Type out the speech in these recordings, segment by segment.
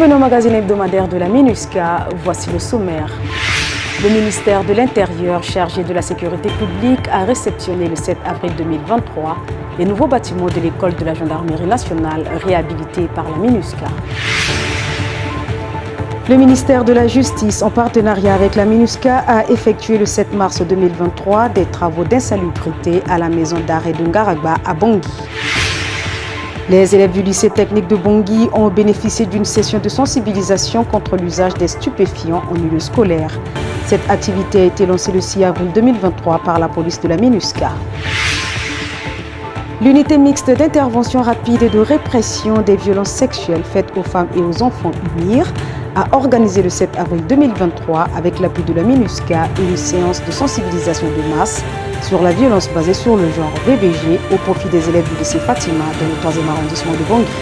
Bienvenue au magazine hebdomadaire de la MINUSCA, voici le sommaire. Le ministère de l'Intérieur, chargé de la sécurité publique, a réceptionné le 7 avril 2023 les nouveaux bâtiments de l'école de la gendarmerie nationale réhabilités par la MINUSCA. Le ministère de la Justice, en partenariat avec la MINUSCA, a effectué le 7 mars 2023 des travaux d'insalubrité à la maison d'arrêt de Ngaragba à Bangui. Les élèves du lycée technique de Bangui ont bénéficié d'une session de sensibilisation contre l'usage des stupéfiants en milieu scolaire. Cette activité a été lancée le 6 avril 2023 par la police de la MINUSCA. L'unité mixte d'intervention rapide et de répression des violences sexuelles faites aux femmes et aux enfants UNIR a organisé le 7 avril 2023 avec l'appui de la MINUSCA une séance de sensibilisation de masse sur la violence basée sur le genre VBG au profit des élèves du lycée Fatima dans le 3e arrondissement de Bangui.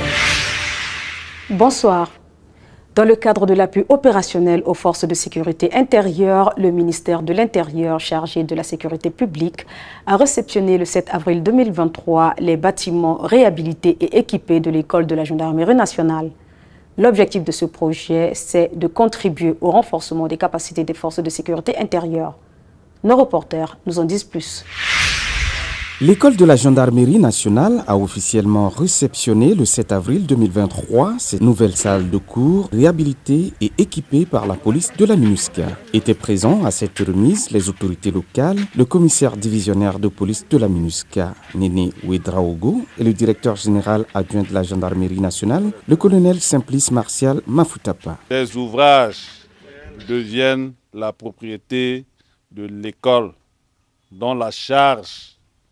Bonsoir. Dans le cadre de l'appui opérationnel aux forces de sécurité intérieure, le ministère de l'Intérieur, chargé de la sécurité publique, a réceptionné le 7 avril 2023 les bâtiments réhabilités et équipés de l'école de la gendarmerie nationale. L'objectif de ce projet, c'est de contribuer au renforcement des capacités des forces de sécurité intérieure. Nos reporters nous en disent plus. L'école de la gendarmerie nationale a officiellement réceptionné le 7 avril 2023 ces nouvelles salles de cours réhabilitées et équipées par la police de la MINUSCA. Étaient présents à cette remise les autorités locales, le commissaire divisionnaire de police de la MINUSCA, Néné Ouedraogo, et le directeur général adjoint de la gendarmerie nationale, le colonel Simplice Martial Mafoutapa. Les ouvrages deviennent la propriété de l'école, dont la charge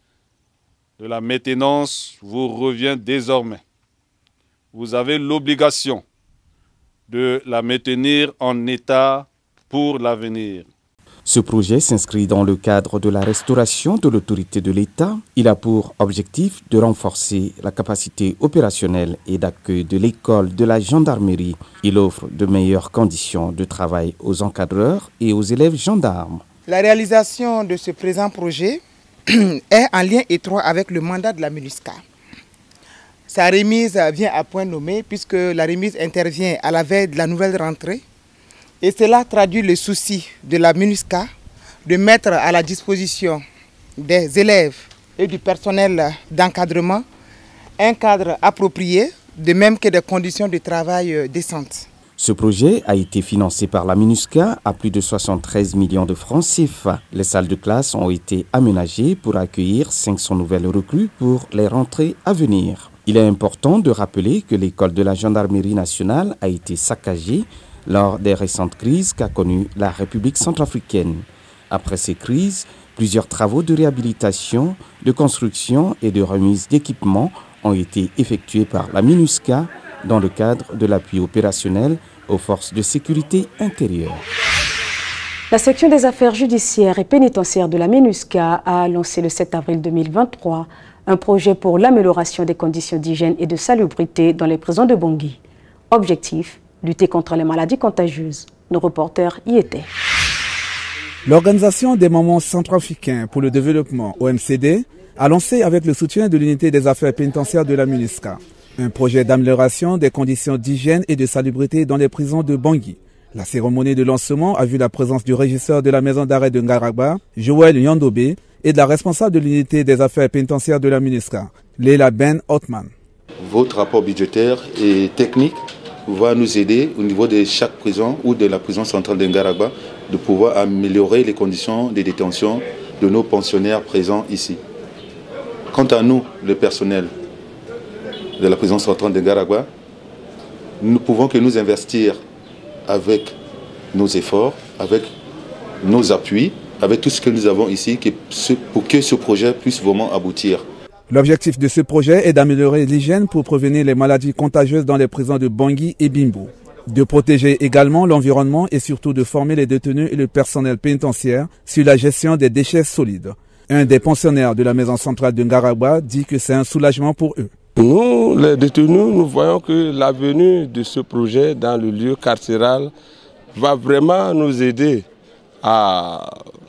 de la maintenance vous revient désormais. Vous avez l'obligation de la maintenir en état pour l'avenir. Ce projet s'inscrit dans le cadre de la restauration de l'autorité de l'État. Il a pour objectif de renforcer la capacité opérationnelle et d'accueil de l'école de la gendarmerie. Il offre de meilleures conditions de travail aux encadreurs et aux élèves gendarmes. La réalisation de ce présent projet est en lien étroit avec le mandat de la MINUSCA. Sa remise vient à point nommé puisque la remise intervient à la veille de la nouvelle rentrée et cela traduit le souci de la MINUSCA de mettre à la disposition des élèves et du personnel d'encadrement un cadre approprié, de même que des conditions de travail décentes. Ce projet a été financé par la MINUSCA à plus de 73 millions de francs CFA. Les salles de classe ont été aménagées pour accueillir 500 nouvelles recrues pour les rentrées à venir. Il est important de rappeler que l'école de la gendarmerie nationale a été saccagée lors des récentes crises qu'a connues la République centrafricaine. Après ces crises, plusieurs travaux de réhabilitation, de construction et de remise d'équipements ont été effectués par la MINUSCA dans le cadre de l'appui opérationnel aux forces de sécurité intérieure. La section des affaires judiciaires et pénitentiaires de la MINUSCA a lancé le 7 avril 2023 un projet pour l'amélioration des conditions d'hygiène et de salubrité dans les prisons de Bangui. Objectif, lutter contre les maladies contagieuses. Nos reporters y étaient. L'Organisation des Moments centrafricains pour le développement, OMCD, a lancé avec le soutien de l'unité des affaires pénitentiaires de la MINUSCA un projet d'amélioration des conditions d'hygiène et de salubrité dans les prisons de Bangui. La cérémonie de lancement a vu la présence du régisseur de la maison d'arrêt de Ngaragba, Joël Yandobé, et de la responsable de l'unité des affaires pénitentiaires de la MINUSCA, Leila Ben Othman. Votre rapport budgétaire et technique va nous aider au niveau de chaque prison ou de la prison centrale de Ngaragba de pouvoir améliorer les conditions de détention de nos pensionnaires présents ici. Quant à nous, le personnel de la prison centrale de Ngaragba, nous pouvons que nous investir avec nos efforts, avec nos appuis, avec tout ce que nous avons ici pour que ce projet puisse vraiment aboutir. L'objectif de ce projet est d'améliorer l'hygiène pour prévenir les maladies contagieuses dans les prisons de Bangui et Bimbo, de protéger également l'environnement et surtout de former les détenus et le personnel pénitentiaire sur la gestion des déchets solides. Un des pensionnaires de la maison centrale de Ngaragba dit que c'est un soulagement pour eux. Nous, les détenus, nous voyons que la venue de ce projet dans le lieu carcéral va vraiment nous aider à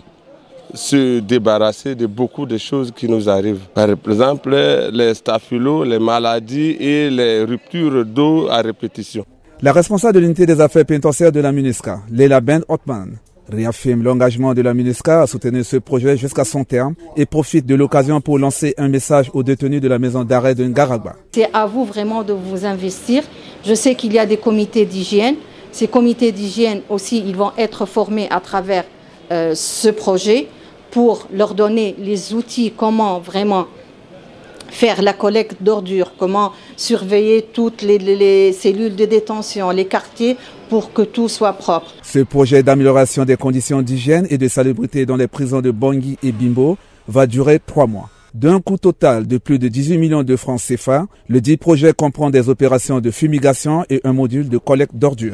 se débarrasser de beaucoup de choses qui nous arrivent. Par exemple, les staphylos, les maladies et les ruptures d'eau à répétition. La responsable de l'unité des affaires pénitentiaires de la MINUSCA, Leila Ben Othman, réaffirme l'engagement de la MINUSCA à soutenir ce projet jusqu'à son terme et profite de l'occasion pour lancer un message aux détenus de la maison d'arrêt de Ngaragba. C'est à vous vraiment de vous investir. Je sais qu'il y a des comités d'hygiène. Ces comités d'hygiène aussi, ils vont être formés à travers ce projet pour leur donner les outils, comment vraiment faire la collecte d'ordures, comment surveiller toutes les cellules de détention, les quartiers, pour que tout soit propre. Ce projet d'amélioration des conditions d'hygiène et de salubrité dans les prisons de Bangui et Bimbo va durer 3 mois. D'un coût total de plus de 18 millions de francs CFA, le dit projet comprend des opérations de fumigation et un module de collecte d'ordures.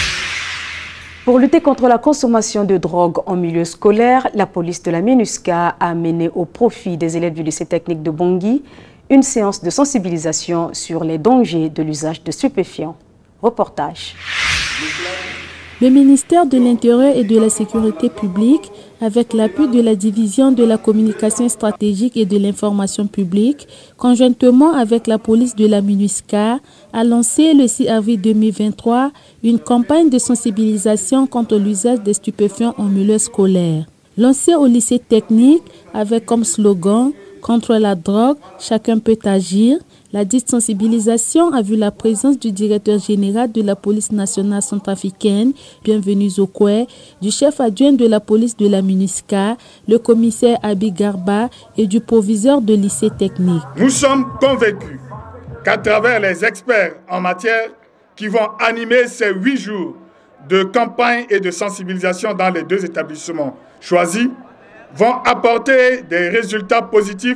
Pour lutter contre la consommation de drogue en milieu scolaire, la police de la MINUSCA a mené au profit des élèves du lycée technique de Bangui une séance de sensibilisation sur les dangers de l'usage de stupéfiants. Reportage. Le ministère de l'Intérieur et de la Sécurité publique, avec l'appui de la division de la communication stratégique et de l'information publique, conjointement avec la police de la MINUSCA, a lancé le 6 avril 2023 une campagne de sensibilisation contre l'usage des stupéfiants en milieu scolaire. Lancée au lycée technique avec comme slogan « Contre la drogue, chacun peut agir », la dite sensibilisation a vu la présence du directeur général de la police nationale centrafricaine, Bienvenue Zokwe, du chef adjoint de la police de la MINUSCA, le commissaire Abi Garba et du proviseur de lycée technique. Nous sommes convaincus qu'à travers les experts en matière qui vont animer ces 8 jours de campagne et de sensibilisation dans les 2 établissements choisis, vont apporter des résultats positifs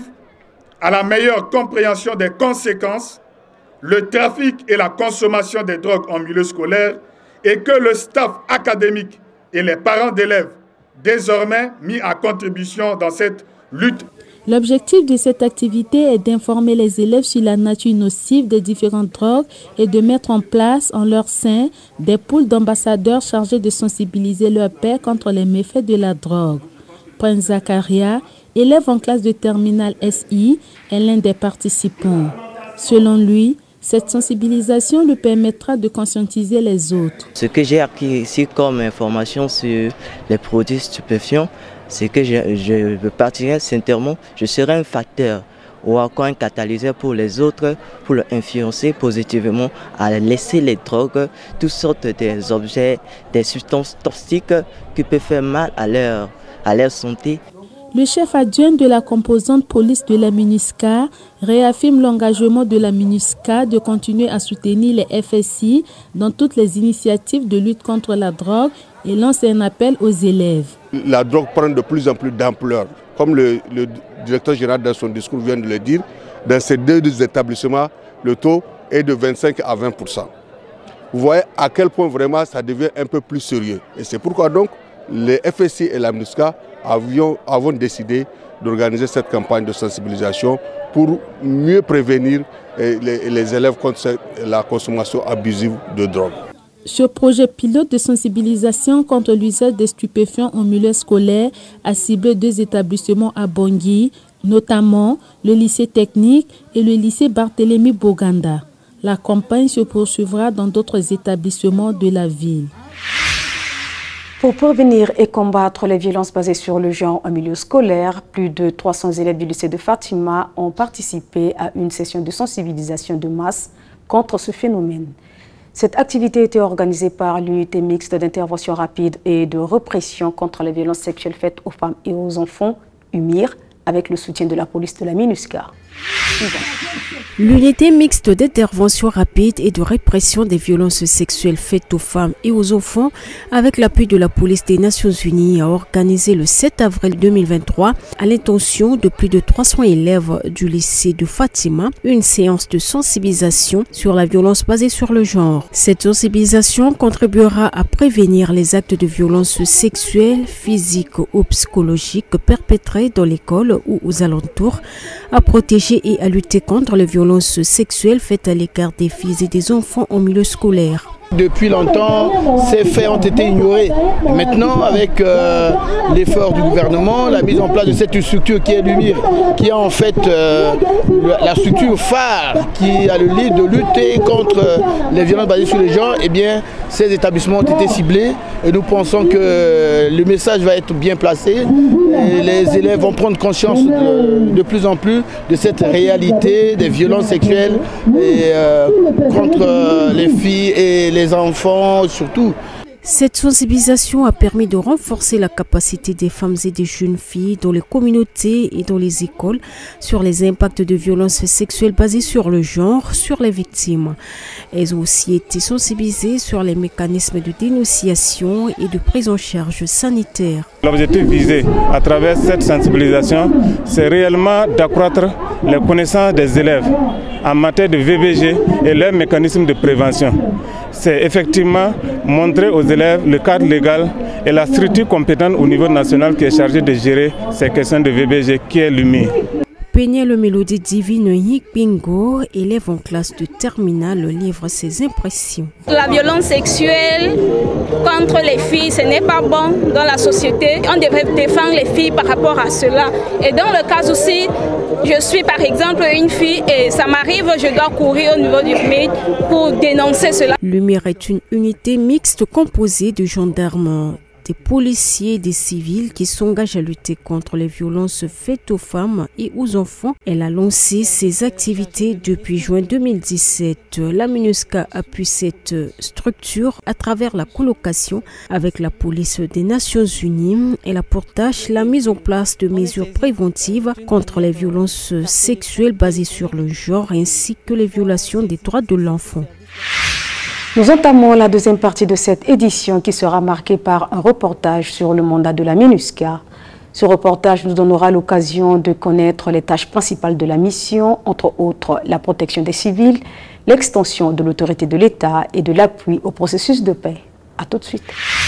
à la meilleure compréhension des conséquences, le trafic et la consommation des drogues en milieu scolaire et que le staff académique et les parents d'élèves, désormais mis à contribution dans cette lutte. L'objectif de cette activité est d'informer les élèves sur la nature nocive des différentes drogues et de mettre en place en leur sein des poules d'ambassadeurs chargés de sensibiliser leurs pairs contre les méfaits de la drogue. Prince Zakaria, élève en classe de terminale SI, est l'un des participants. Selon lui, cette sensibilisation lui permettra de conscientiser les autres. Ce que j'ai acquis ici comme information sur les produits stupéfiants, c'est que je partirai sincèrement, je serai un facteur ou encore un catalyseur pour les autres, pour leur influencer positivement à laisser les drogues, toutes sortes des objets, des substances toxiques qui peuvent faire mal à leur santé. Le chef adjoint de la composante police de la MINUSCA réaffirme l'engagement de la MINUSCA de continuer à soutenir les FSI dans toutes les initiatives de lutte contre la drogue et lance un appel aux élèves. La drogue prend de plus en plus d'ampleur. Comme le directeur général dans son discours vient de le dire, dans ces 2 établissements, le taux est de 25 à 20%. Vous voyez à quel point vraiment ça devient un peu plus sérieux. Et c'est pourquoi donc les FSI et la MINUSCA avons décidé d'organiser cette campagne de sensibilisation pour mieux prévenir les élèves contre la consommation abusive de drogue. Ce projet pilote de sensibilisation contre l'usage des stupéfiants en milieu scolaire a ciblé 2 établissements à Bangui, notamment le lycée technique et le lycée Barthélemy Boganda. La campagne se poursuivra dans d'autres établissements de la ville. Pour prévenir et combattre les violences basées sur le genre en milieu scolaire, plus de 300 élèves du lycée de Fatima ont participé à une session de sensibilisation de masse contre ce phénomène. Cette activité était organisée par l'unité mixte d'intervention rapide et de répression contre les violences sexuelles faites aux femmes et aux enfants, UMIR, avec le soutien de la police de la MINUSCA. L'unité mixte d'intervention rapide et de répression des violences sexuelles faites aux femmes et aux enfants, avec l'appui de la police des Nations Unies, a organisé le 7 avril 2023, à l'intention de plus de 300 élèves du lycée de Fatima, une séance de sensibilisation sur la violence basée sur le genre. Cette sensibilisation contribuera à prévenir les actes de violence sexuelle, physique ou psychologique perpétrés dans l'école ou aux alentours, à protéger et à lutter contre les violences sexuelles faites à l'égard des filles et des enfants en milieu scolaire. Depuis longtemps, ces faits ont été ignorés. Maintenant, avec l'effort du gouvernement, la mise en place de cette structure qui est l'UMIR, qui est en fait la structure phare qui a le lead de lutter contre les violences basées sur les genres, eh bien, ces établissements ont été ciblés et nous pensons que le message va être bien placé et les élèves vont prendre conscience de plus en plus de cette réalité des violences sexuelles et, contre les filles et les enfants surtout. Cette sensibilisation a permis de renforcer la capacité des femmes et des jeunes filles dans les communautés et dans les écoles sur les impacts de violences sexuelles basées sur le genre sur les victimes. Elles ont aussi été sensibilisées sur les mécanismes de dénonciation et de prise en charge sanitaire. L'objectif visé à travers cette sensibilisation, c'est réellement d'accroître les connaissances des élèves en matière de VBG et leurs mécanismes de prévention. C'est effectivement montrer aux élèves le cadre légal et la structure compétente au niveau national qui est chargée de gérer ces questions de VBG, qui est l'UMIR. Le Mélodie Divine Yikbingo, élève en classe de terminale, livre ses impressions. La violence sexuelle contre les filles, ce n'est pas bon dans la société. On devrait défendre les filles par rapport à cela. Et dans le cas aussi, je suis par exemple une fille et ça m'arrive, je dois courir au niveau du MID pour dénoncer cela. L'UMIR est une unité mixte composée de gendarmes, des policiers et des civils qui s'engagent à lutter contre les violences faites aux femmes et aux enfants. Elle a lancé ses activités depuis juin 2017. La MINUSCA appuie cette structure à travers la colocation avec la police des Nations Unies. Elle a pour tâche la mise en place de mesures préventives contre les violences sexuelles basées sur le genre ainsi que les violations des droits de l'enfant. Nous entamons la deuxième partie de cette édition qui sera marquée par un reportage sur le mandat de la MINUSCA. Ce reportage nous donnera l'occasion de connaître les tâches principales de la mission, entre autres la protection des civils, l'extension de l'autorité de l'État et de l'appui au processus de paix. A tout de suite.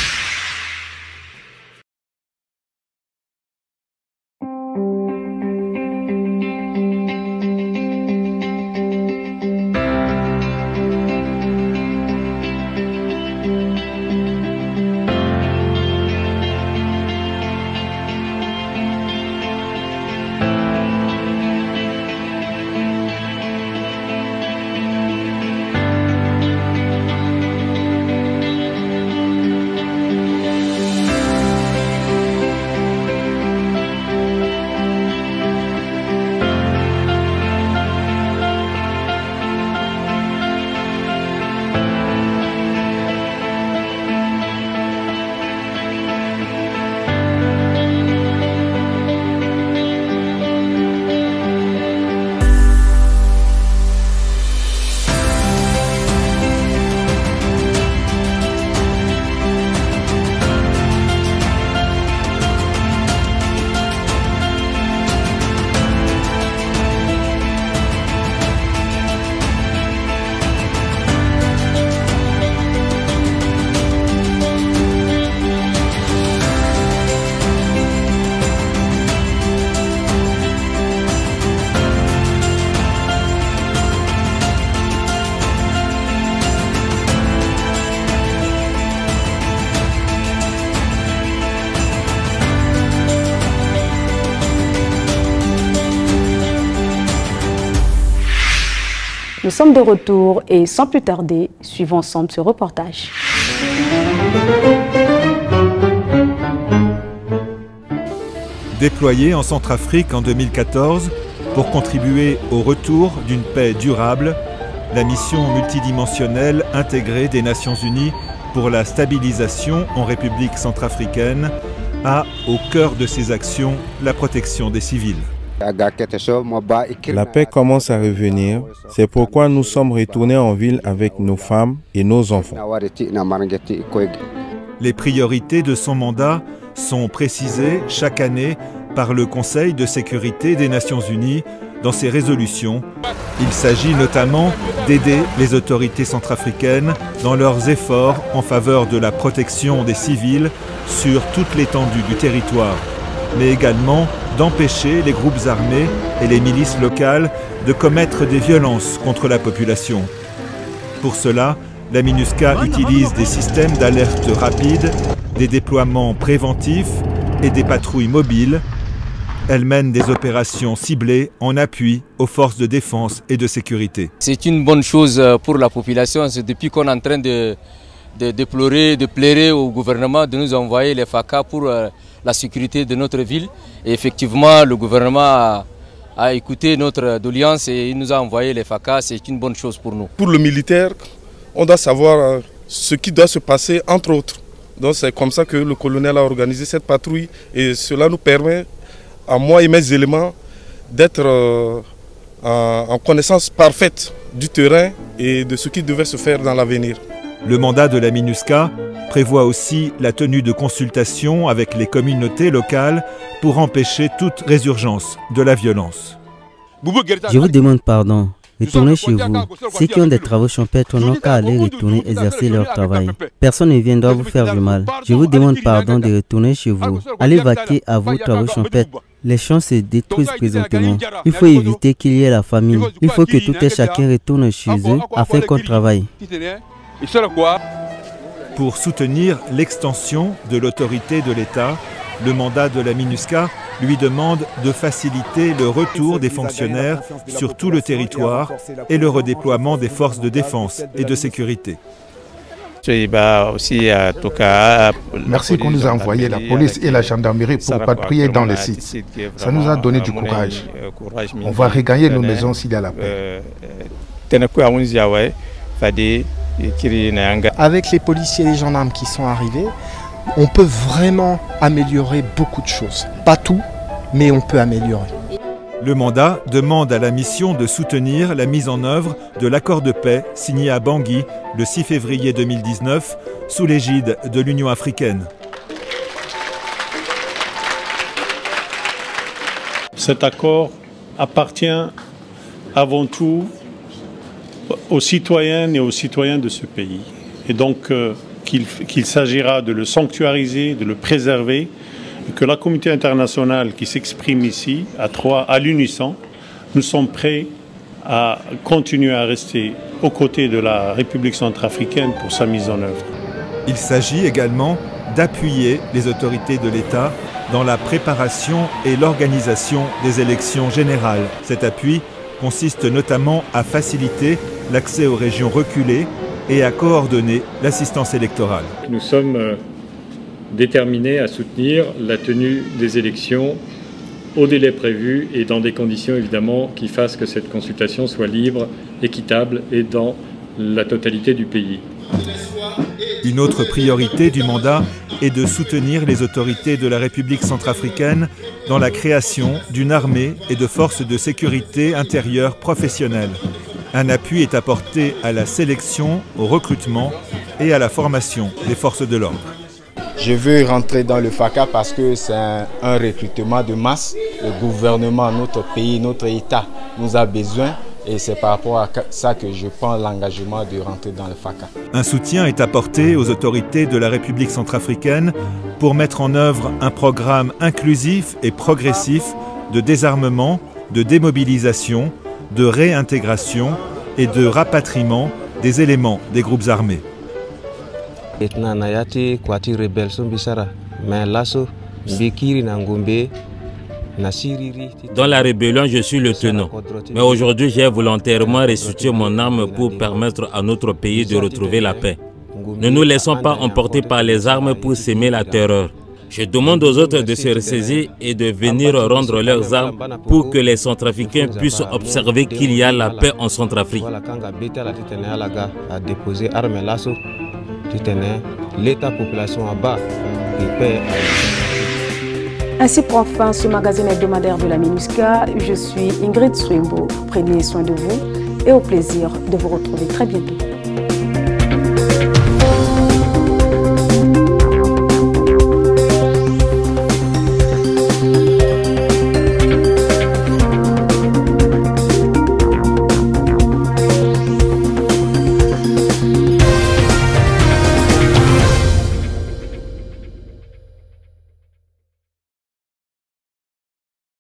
Nous sommes de retour et sans plus tarder, suivons ensemble ce reportage. Déployée en Centrafrique en 2014 pour contribuer au retour d'une paix durable, la mission multidimensionnelle intégrée des Nations Unies pour la stabilisation en République centrafricaine a au cœur de ses actions la protection des civils. La paix commence à revenir, c'est pourquoi nous sommes retournés en ville avec nos femmes et nos enfants. Les priorités de son mandat sont précisées chaque année par le Conseil de sécurité des Nations Unies dans ses résolutions. Il s'agit notamment d'aider les autorités centrafricaines dans leurs efforts en faveur de la protection des civils sur toute l'étendue du territoire, mais également d'empêcher les groupes armés et les milices locales de commettre des violences contre la population. Pour cela, La MINUSCA utilise des systèmes d'alerte rapide, des déploiements préventifs et des patrouilles mobiles. Elle mène des opérations ciblées en appui aux forces de défense et de sécurité. C'est une bonne chose pour la population. Depuis qu'on est en train de déplorer, de plaider au gouvernement de nous envoyer les FACA pour la sécurité de notre ville. Et effectivement, le gouvernement a écouté notre doléance et il nous a envoyé les FACA. C'est une bonne chose pour nous. Pour le militaire, on doit savoir ce qui doit se passer entre autres. Donc c'est comme ça que le colonel a organisé cette patrouille et cela nous permet, à moi et mes éléments, d'être en connaissance parfaite du terrain et de ce qui devait se faire dans l'avenir. Le mandat de la MINUSCA prévoit aussi la tenue de consultations avec les communautés locales pour empêcher toute résurgence de la violence. Je vous demande pardon. Retournez chez vous. Ceux qui ont des travaux champêtres n'ont qu'à aller retourner exercer leur travail. Personne ne viendra vous faire du mal. Je vous demande pardon de retourner chez vous. Allez vaquer à vos travaux champêtres. Les champs se détruisent présentement. Il faut éviter qu'il y ait la famine. Il faut que tout et chacun retourne chez eux afin qu'on travaille. Pour soutenir l'extension de l'autorité de l'État, le mandat de la MINUSCA lui demande de faciliter le retour des fonctionnaires sur tout le territoire et le redéploiement des forces de défense et de sécurité. Merci qu'on nous a envoyé la police et la gendarmerie pour patrouiller dans les sites. Ça nous a donné du courage. On va regagner nos maisons s'il y a la paix. Avec les policiers et les gendarmes qui sont arrivés, on peut vraiment améliorer beaucoup de choses. Pas tout, mais on peut améliorer. Le mandat demande à la mission de soutenir la mise en œuvre de l'accord de paix signé à Bangui le 6 février 2019 sous l'égide de l'Union africaine. Cet accord appartient avant tout aux citoyennes et aux citoyens de ce pays. Et donc qu'il s'agira de le sanctuariser, de le préserver, et que la communauté internationale qui s'exprime ici, à l'unisson, nous sommes prêts à continuer à rester aux côtés de la République centrafricaine pour sa mise en œuvre. Il s'agit également d'appuyer les autorités de l'État dans la préparation et l'organisation des élections générales. Cet appui consiste notamment à faciliter l'accès aux régions reculées et à coordonner l'assistance électorale. Nous sommes déterminés à soutenir la tenue des élections au délai prévu et dans des conditions évidemment qui fassent que cette consultation soit libre, équitable et dans la totalité du pays. Une autre priorité du mandat est de soutenir les autorités de la République centrafricaine dans la création d'une armée et de forces de sécurité intérieure professionnelles. Un appui est apporté à la sélection, au recrutement et à la formation des forces de l'ordre. Je veux rentrer dans le FACA parce que c'est un recrutement de masse. Le gouvernement, notre pays, notre État nous a besoin et c'est par rapport à ça que je prends l'engagement de rentrer dans le FACA. Un soutien est apporté aux autorités de la République centrafricaine pour mettre en œuvre un programme inclusif et progressif de désarmement, de démobilisation, de réintégration et de rapatriement des éléments des groupes armés. Dans la rébellion, je suis le tenant. Mais aujourd'hui, j'ai volontairement restitué mon arme pour permettre à notre pays de retrouver la paix. Ne nous laissons pas emporter par les armes pour s'aimer la terreur. Je demande aux autres de se ressaisir et de venir rendre leurs armes pour que les Centrafricains puissent observer qu'il y a la paix en Centrafrique. Ainsi prend fin ce magazine hebdomadaire de la MINUSCA. Je suis Ingrid Swimbo. Prenez soin de vous et au plaisir de vous retrouver très bientôt.